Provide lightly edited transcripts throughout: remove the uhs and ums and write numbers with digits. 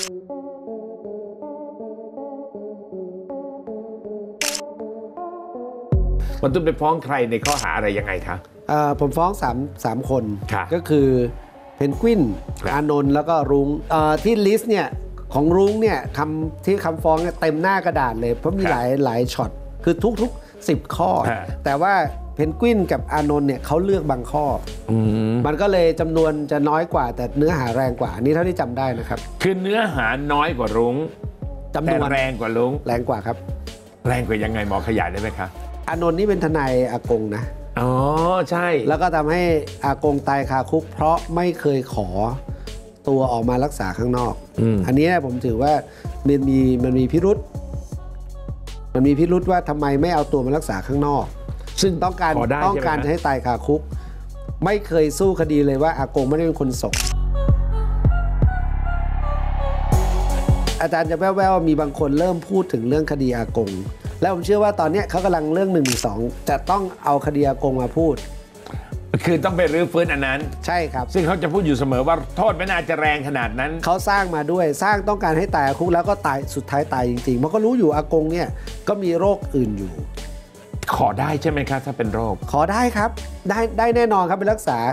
มันตุ้มไปฟ้องใครในข้อหาอะไรยังไงคะผมฟ้อง3คนก็คือเพนกวินอานนท์แล้วก็รุ้งที่ลิสต์เนี่ยของรุ้งเนี่ยคำฟ้องเนี่ยเต็มหน้ากระดาษเลยเพราะมีหลายช็อตคือทุก10 ข้อแต่ว่าเพนกวินกับอานนท์เนี่ยเขาเลือกบางข้อมันก็เลยจำนวนจะน้อยกว่าแต่เนื้อหาแรงกว่านี่เท่าที่จำได้นะครับคือเนื้อหาน้อยกว่ารุ้งจำนวนแรงกว่ารุ้งแรงกว่าครับแรงกว่ายังไงหมอขยายได้ไหมครับอานนท์นี่เป็นทนายอากงนะอ๋อใช่แล้วก็ทำให้อากงตายคาคุกเพราะไม่เคยขอตัวออกมารักษาข้างนอกอันนี้ผมถือว่ามันมีพิรุษว่าทำไมไม่เอาตัวมารักษาข้างนอกซึ่งต้องการจะให้ตายคาคุกไม่เคยสู้คดีเลยว่าอากงไม่ได้เป็นคนส่งอาจารย์จะแว่วๆมีบางคนเริ่มพูดถึงเรื่องคดีอากงแล้วผมเชื่อว่าตอนนี้เขากำลังเรื่อง112จะต้องเอาคดีอากงมาพูดคือต้องไปรื้อฟื้นอันนั้นใช่ครับซึ่งเขาจะพูดอยู่เสมอว่าโทษไม่น่าจะแรงขนาดนั้นเขาสร้างมาด้วยสร้างต้องการให้ตายคุกแล้วก็ตายสุดท้ายตายจริงๆเพราะก็รู้อยู่อากงเนี่ยก็มีโรคอื่นอยู่ขอได้ใช่ไหมครับถ้าเป็นโรคขอได้ครับได้แน่นอนครับไปรักษา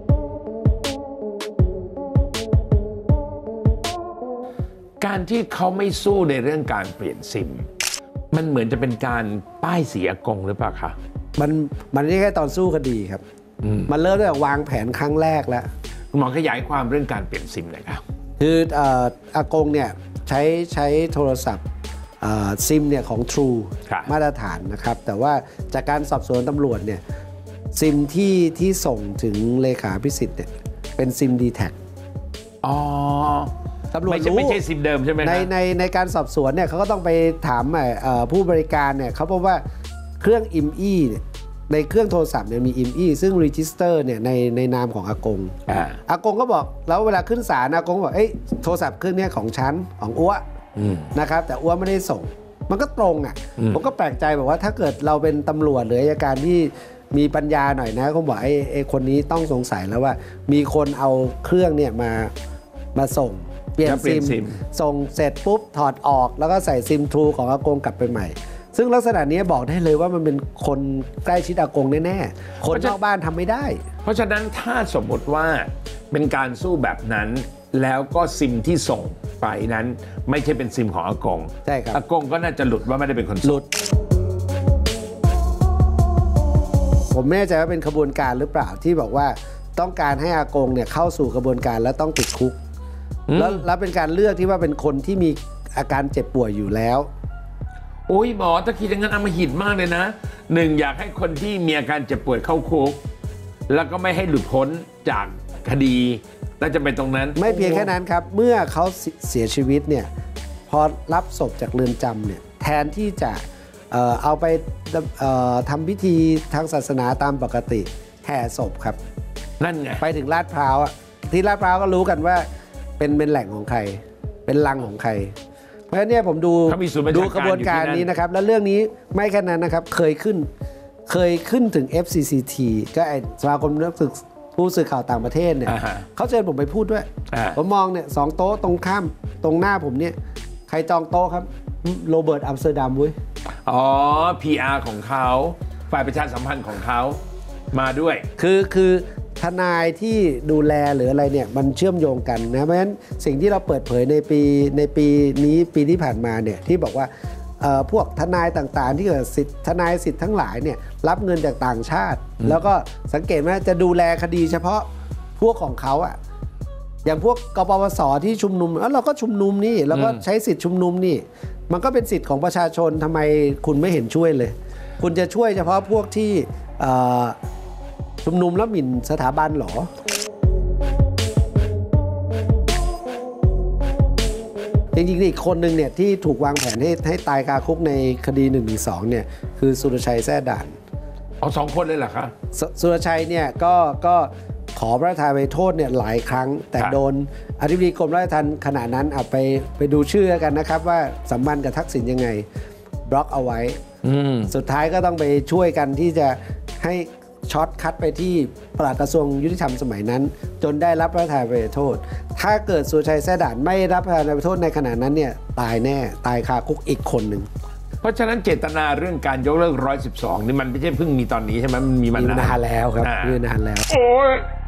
การที่เขาไม่สู้ในเรื่องการเปลี่ยนซิมมันเหมือนจะเป็นการป้ายสีอากงหรือเปล่าคะมันไม่ใช่แค่ตอนสู้คดีครับมันเริ่มตั้งแต่วางแผนครั้งแรกแล้วคุณหมอขยายความเรื่องการเปลี่ยนซิมหน่อยครับคืออากงเนี่ยใช้โทรศัพท์ซิมเนี่ยของ True มาตรฐานนะครับแต่ว่าจากการสอบสวนตำรวจเนี่ยซิมที่ส่งถึงเลขาพิสิทธิ์เนี่ยเป็นซิม D-Tag อ๋อตำรวจรู้ไม่ใช่ซิมเดิมใช่ไหมในการสอบสวนเนี่ยเขาก็ต้องไปถามผู้บริการเนี่ยเขาพบว่าเครื่อง IMEI เนี่ยในเครื่องโทรศัพท์เนี่ยมี IMEI ซึ่ง register เนี่ยในนามของอากงก็บอกแล้วเวลาขึ้นศาลอากงบอกโทรศัพท์เครื่องนี้ของฉันของอ้วนะครับแต่อ้วไม่ได้ส่งมันก็ตรงผมก็แปลกใจบอกว่าถ้าเกิดเราเป็นตำรวจหรืออัยการที่มีปัญญาหน่อยนะเขาบอกไอ้คนนี้ต้องสงสัยแล้วว่ามีคนเอาเครื่องเนี่ยมาส่งเปลี่ยนซิมส่งเสร็จปุ๊บถอดออกแล้วก็ใส่ซิม True ของอากงกลับไปใหม่ซึ่งลักษณะนี้บอกได้เลยว่ามันเป็นคนใกล้ชิดอากงแน่ๆคนนอกบ้านทำไม่ได้เพราะฉะนั้นถ้าสมมติว่าเป็นการสู้แบบนั้นแล้วก็ซิมที่ส่งไปนั้นไม่ใช่เป็นซิมของอากงใช่ครับอากงก็น่าจะหลุดว่าไม่ได้เป็นคนหลุดผมไม่แน่ใจว่าเป็นขบวนการหรือเปล่าที่บอกว่าต้องการให้อากงเนี่ยเข้าสู่กระบวนการแล้วต้องติดคุกแล้วเป็นการเลือกที่ว่าเป็นคนที่มีอาการเจ็บป่วยอยู่แล้วโอ้ยหมอถ้าคิดอย่างนั้นอำมหิตมากเลยนะ1อยากให้คนที่มีอาการเจ็บป่วยเข้าคุกแล้วก็ไม่ให้หลุดพ้นจากคดีแล้วจะไปตรงนั้นไม่เพียงแค่นั้นครับเมื่อเขาเสียชีวิตเนี่ยพอรับศพจากเรือนจำเนี่ยแทนที่จะเอาไปทำพิธีทางศาสนาตามปกติแห่ศพครับนั่นไงไปถึงลาดพร้าวที่ลาดพร้าวก็รู้กันว่าเป็นแหล่งของใครเป็นรังของใครเพราะฉะนั้นเนี่ยผมดูกระบวนการนี้นะครับแล้วเรื่องนี้ไม่แค่นั้นนะครับเคยขึ้นถึง FCCT ก็ไอ้สมาคมนักศึกษาผู้สื่อข่าวต่างประเทศเนี่ยเขาเชิญผมไปพูดด้วยผมมองเนี่ย2 โต๊ะตรงข้ามตรงหน้าผมเนี่ยใครจองโต๊ะครับโรเบิร์ตอัมสเตอร์ดัมเว้ยอ๋อ PR ของเขาฝ่ายประชาสัมพันธ์ของเขามาด้วยคือทนายที่ดูแลหรืออะไรเนี่ยมันเชื่อมโยงกันนะเพราะฉะนั้นสิ่งที่เราเปิดเผยในปีนี้ปีที่ผ่านมาเนี่ยที่บอกว่าพวกทนายต่างๆที่เกิดสิทธิทนายสิทธิ์ทั้งหลายเนี่ยรับเงินจากต่างชาติแล้วก็สังเกตว่าจะดูแลคดีเฉพาะพวกของเขาอย่างพวกกปปส.ที่ชุมนุมเราก็ชุมนุมนี่เราก็ใช้สิทธิ์ชุมนุมนี่มันก็เป็นสิทธิ์ของประชาชนทำไมคุณไม่เห็นช่วยเลยคุณจะช่วยเฉพาะพวกที่ชุมนุมแล้วหมิ่นสถาบันหรอจริงๆอีกคนหนึ่งเนี่ยที่ถูกวางแผนให้ตายคาคุกในคดี112เนี่ยคือสุรชัยแทร่ด่าน 2 คนเลยเหรอคะสุรชัยเนี่ยก็ขอพระราชทานโทษเนี่ยหลายครั้งแต่โดนอธิบดีกรมราชทัณฑ์ขณะนั้นไปดูชื่อกันนะครับว่าสัมพันธ์กับทักษิณยังไงบล็อกเอาไว้สุดท้ายก็ต้องไปช่วยกันที่จะให้ช็อตคัดไปที่ปลัดกระทรวงยุติธรรมสมัยนั้น จนได้รับพระราชทานอภัยโทษถ้าเกิดสุรชัยแทร่ด่านไม่รับพระราชทานอภัยโทษในขณะนั้นเนี่ยตายแน่ตายคาคุกอีกคนหนึ่งเพราะฉะนั้นเจตนาเรื่องการยกเลิก112นี่มันไม่ใช่เพิ่งมีตอนนี้ใช่ไหมมันมีมานานแล้วครับมีนานแล้วโอ้ย